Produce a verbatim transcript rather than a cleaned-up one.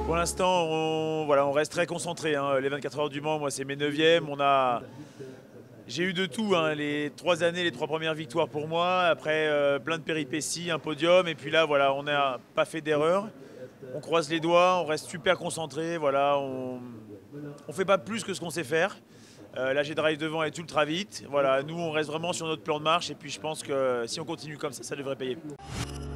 Pour l'instant, on, voilà, on reste très concentré. Hein. Les vingt-quatre heures du Mans, moi, c'est mes neuvièmes. On a, j'ai eu de tout. Hein. Les trois années, les trois premières victoires pour moi. Après, euh, plein de péripéties, un podium. Et puis là, voilà, on n'a pas fait d'erreur. On croise les doigts, on reste super concentré. Voilà, on ne fait pas plus que ce qu'on sait faire. Euh, là, j'ai drive devant est ultra vite. Voilà, nous, on reste vraiment sur notre plan de marche. Et puis, je pense que si on continue comme ça, ça devrait payer.